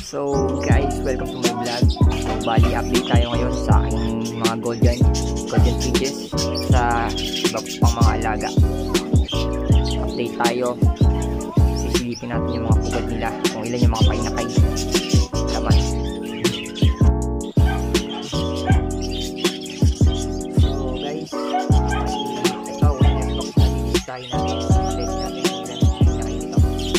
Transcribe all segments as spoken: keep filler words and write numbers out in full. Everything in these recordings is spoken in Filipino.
So guys, welcome to my vlog. So bali update tayo ngayon sa aking mga golden golden finches sa iba pang mga alaga. Update tayo. Sisilipin natin yung mga pugad nila, kung ilan yung mga painakay. Tama. So guys, ito wala na box natin tayo natin. Update natin kung ilan yung painakay nito.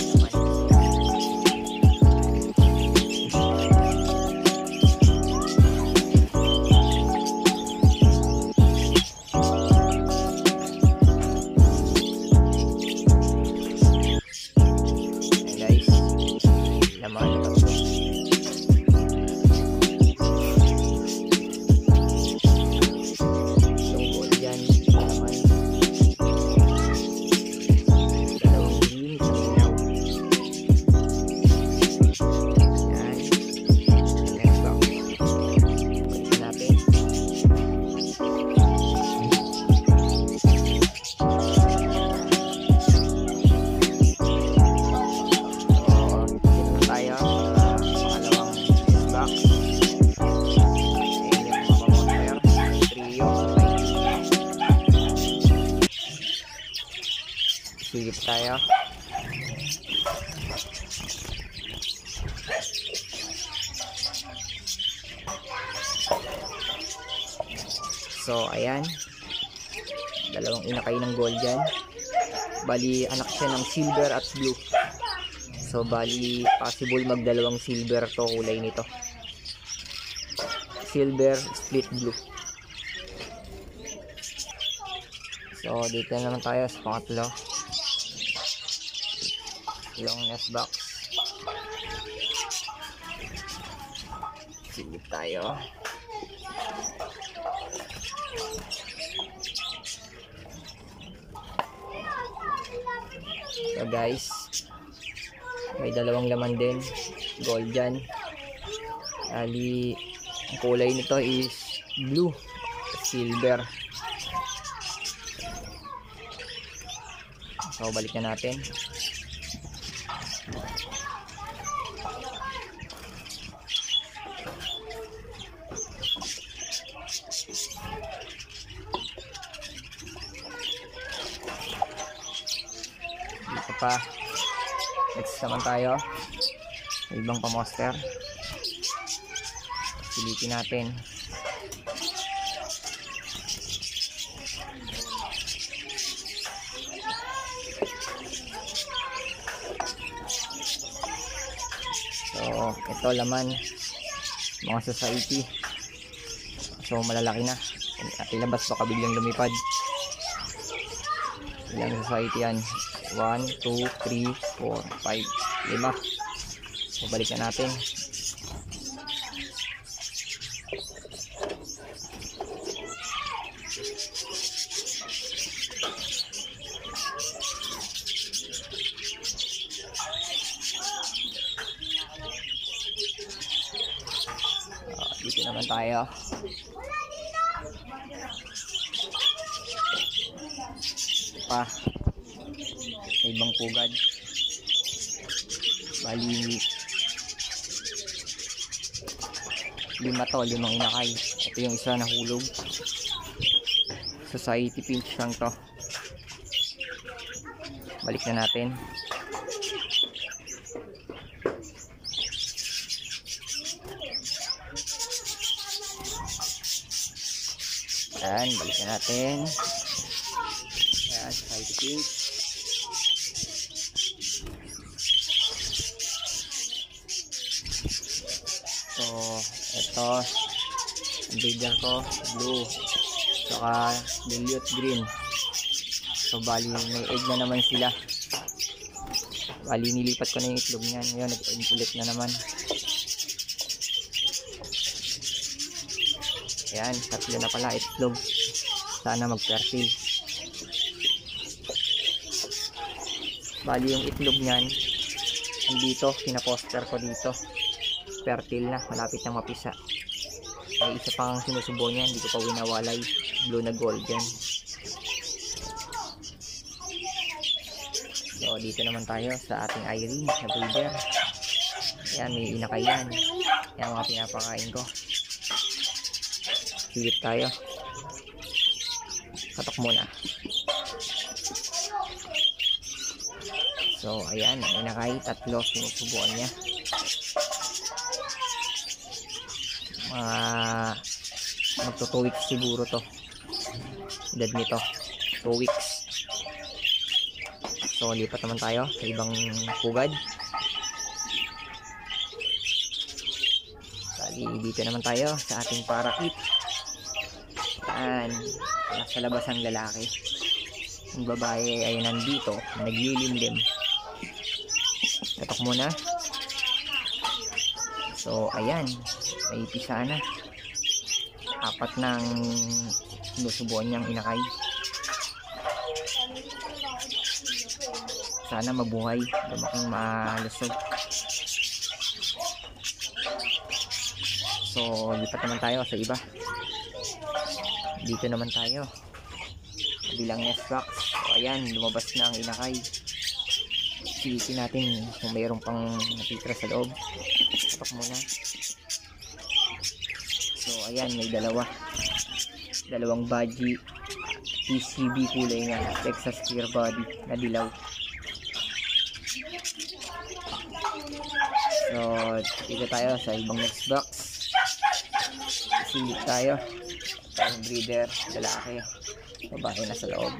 Sige pa tayo. So ayan, dalawang inakay ng gold dyan. Bali anak siya ng silver at blue. So bali possible magdalawang silver to kulay nito. Silver split blue. So dito naman tayo sa pangatlo. Long nest box. Silip tayo. So guys, may dalawang laman din, gold dyan. Ali, ang kulay nito is blue, silver. So balik na natin. Dito pa, next naman tayo sa ibang pamoster. Silipin natin. So ito laman mga society, so malalaki na at ilabas baka biglang lumipad. Ilang society yan? one, two, three, four, five, lima. So balik na natin. uh, dito naman tayo. Pa sa ibang pugad. Bali lima to, limang inakay. Ito yung isa nahulog. Society pinch lang to. Balik na natin. Ayan, balik na natin. Ayan, society pinch. So ito ang breeder ko, blue saka dilute green. So bali may egg na naman sila. Bali nilipat ko na yung itlog niyan. Ngayon nag-egg ulit na naman. Ayan, tatlo na pala itlog. Sana mag-fertile. Bali yung itlog niyan andito, pinaposter ko dito. Fertile na, malapit na mapisa. May isa pang sinusubo niya, hindi ko pa winawalay. Blue na gold yan. So dito naman tayo sa ating Irene na breeder. Yan, may inakay yan. Yan mga pinapakain ko. Silip tayo. Katok muna. So, ayan, ang inakay. Tatlo, sinusubuan niya. Mga magto two weeks siguro to. Edad nito. two weeks. So, lipat naman tayo sa ibang pugad. Bali, dito naman tayo sa ating parakit. Yan. Nasa labas ang lalaki. Ang babae ay nandito. Naglilimlim. Tatok muna. So, ayan. May pisa na. Apat ng sinusubuan niyang inakay. Sana mabuhay. Lumaking malusog. So, lipat naman tayo sa iba. Dito naman tayo. Kabilang nest box. So, ayan. Lumabas na ang inakay. Silipin natin kung mayroon pang natitira sa loob. Tapak muna. So, ayan. May dalawa. Dalawang budgie. T C B kulay niya. Texas Clear Body na dilaw. So, dito tayo sa ibang next box. Silip tayo. Tayong breeder, lalaki. Babae na sa loob.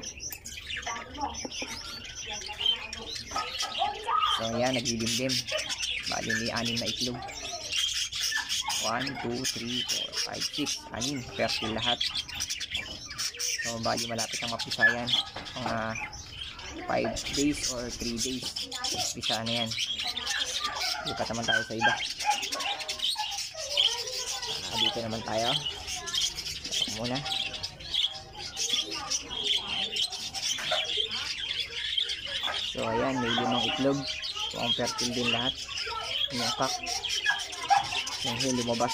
So, yan, naglilimlim. Bali, may anim na itlog. one, two, three, four, five, six. Anim. Fertile lahat. So, bali, malapit ang mapisa yan. Mga five days or three days. Pisa na yan. Lipat naman tayo sa iba. Ah, dito naman tayo. Tapak muna. So ayan, may limang itlog. So ang fertile din lahat. Inapak. Yung hill lumabas.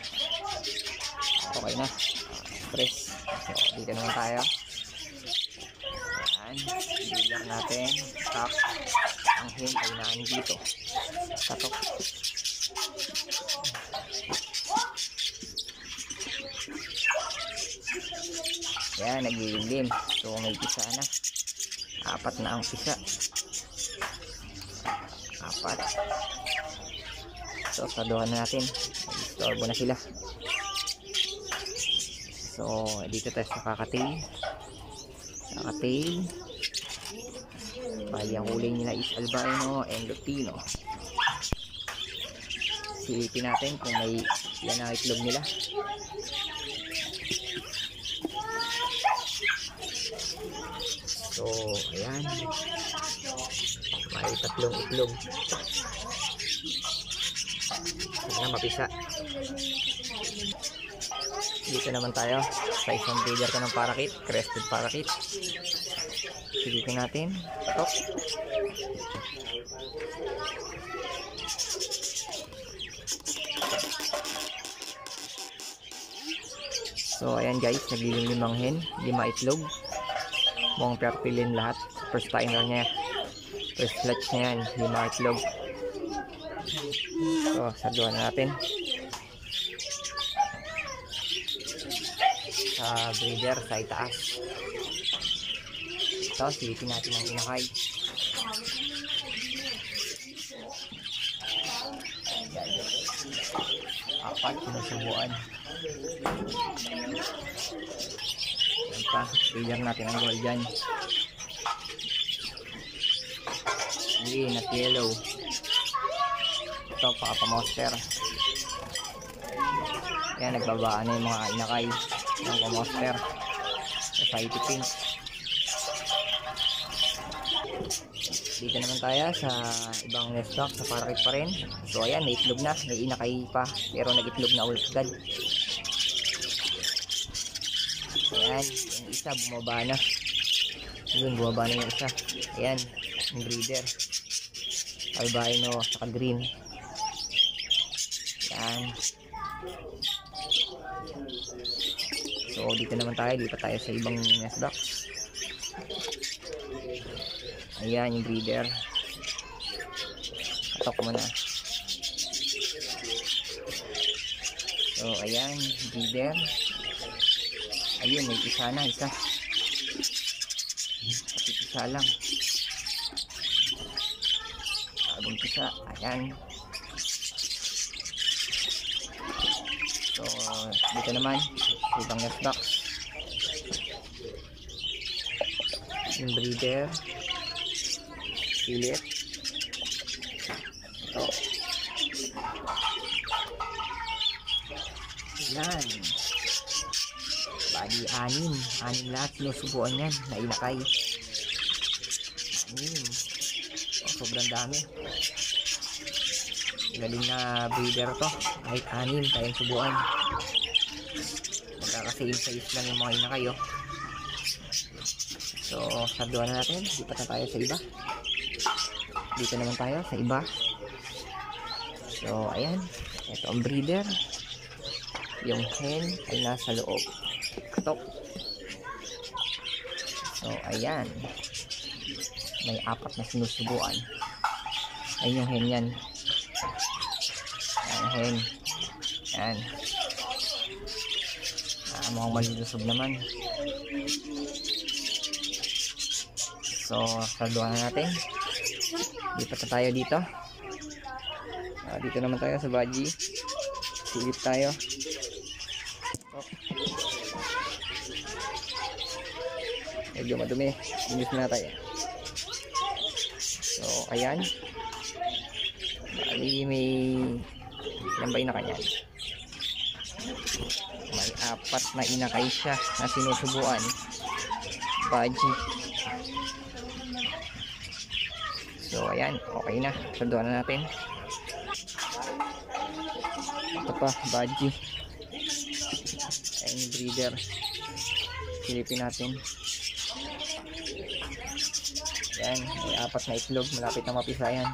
Okay na. Press. So dito naman tayo. Ayan. Bilang natin. Pak. Ang hill ay naan dito. Tatok. Yan, naglilim. So may pisa na. Apat na ang pisa. Apat. So saduhan na natin. Istorbo na sila. So dito tayo sa kakatail. Kakatail. Bali ang kulay nila is albino and lutino. Silipin natin kung may yan ang itlog nila. So, ayan. May tatlong itlog. Ayan na, mapisa. Dito naman tayo sa isang breeder ka ng parakit, crested parakit. Silipin natin. Patok. So ayan guys, naglilimlim ang hen, lima itlog. Mukhang fertile lahat. First timer niya. First clutch niya yan, lima itlog. So saduhan na natin. Sa breeder, sa itaas. Ito, silipin natin ang inakay. Apat, sinusubuan. Yan pa, breeder natin ang gold dyan. Green at yellow. Ito, pakapamoster. Yan, nagbabaan na yung mga inakay ng pamoster. Society pink. Dito naman tayo sa ibang nest box, sa parakit pa rin. So ayan, may itlog na, may inakay pa, pero nag-itlog na ulit agad. Ayan, yung isa bumaba na. Yun, bumaba na yung isa. Ayan, yung breeder. Albino, saka green. Ayan. So dito naman tayo, dito tayo sa ibang nest box. Ayan yung breeder. Katok mo na. So ayan, breeder. Ayun, may isa na, isa. Kapit isa lang. Bagong isa, ayan. So dito naman, ibang nest box. Yung breeder. Pilit. Ito. Yan. Bali, anim. Anim lahat. Sinusubuan yan. Nainakay. Anim. Oh, sobrang dami. Galing na breeder to. Kahit anim, kayang subuan. Magkaka-same size lang yung mga inakay, oh. So, sarduan na natin. Lipat na tayo sa iba. Dito naman tayo sa iba. So, ayan. Ito ang breeder. Yung hen ay nasa loob. Katok. So, ayan. May apat na sinusubuan. Ayun yung hen yan. Ayan, hen. Ayan. Ah, mukhang malulusog naman. So, sarduan na natin. Lipat na tayo dito. Uh, dito naman tayo sa baji. Silip tayo. Oh. Medyo madumi. Inis na tayo. So, ayan. Bali, may lambay na kanya. May apat na inakay siya na sinusubuan. Baji. So ayan, okay na. Sarduan na natin. Ito pa, baji. Ayan yung breeder. Silipin natin. Ayan, may apat na itlog. Malapit na mapisa yan.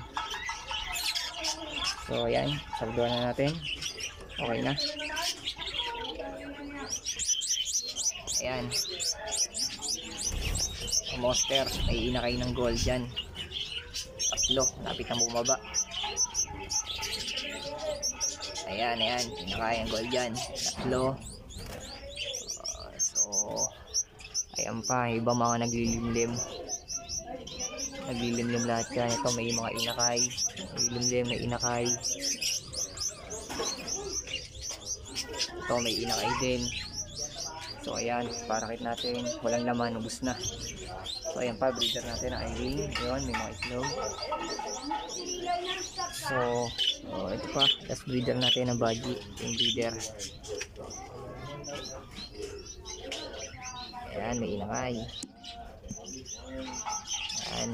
So ayan, sarduan na natin. Okay na. Ayan. Monster. May inakay ng gold dyan. Tatlo, lapit na bumaba. Ayan, ayan, pinakain ang gold dyan. Tatlo. Uh, so, ayan pa, iba mga naglilimlim. Naglilimlim lahat yan. Ito may mga inakay. Naglilimlim, may inakay. Ito may inakay din. So, ayan, parakit natin. Walang laman, ubus na. So ayan pa, breeder natin ang Irene. Yun, may mga itlog. So, oh, ito pa, last breeder natin ang baji. Yung breeder. Ayan, may inakay. Ayan.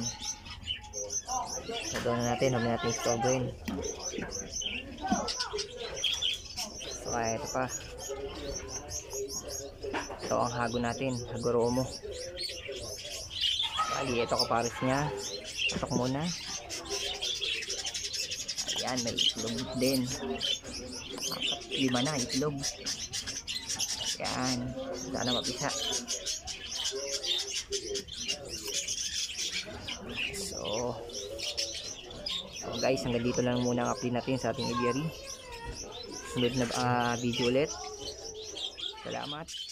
So doon na natin, huwag natin istorbohin. So kaya ito pa. Ito ang hago natin, Hagoromo. Bali, ito kapares niya. Patok muna. Ayan, may itlog din. Apat, lima na itlog. Ayan, sana mapisa. So, so guys, hanggang dito lang muna ang update natin sa ating aviary. Sunod na uh, video ulit. Salamat.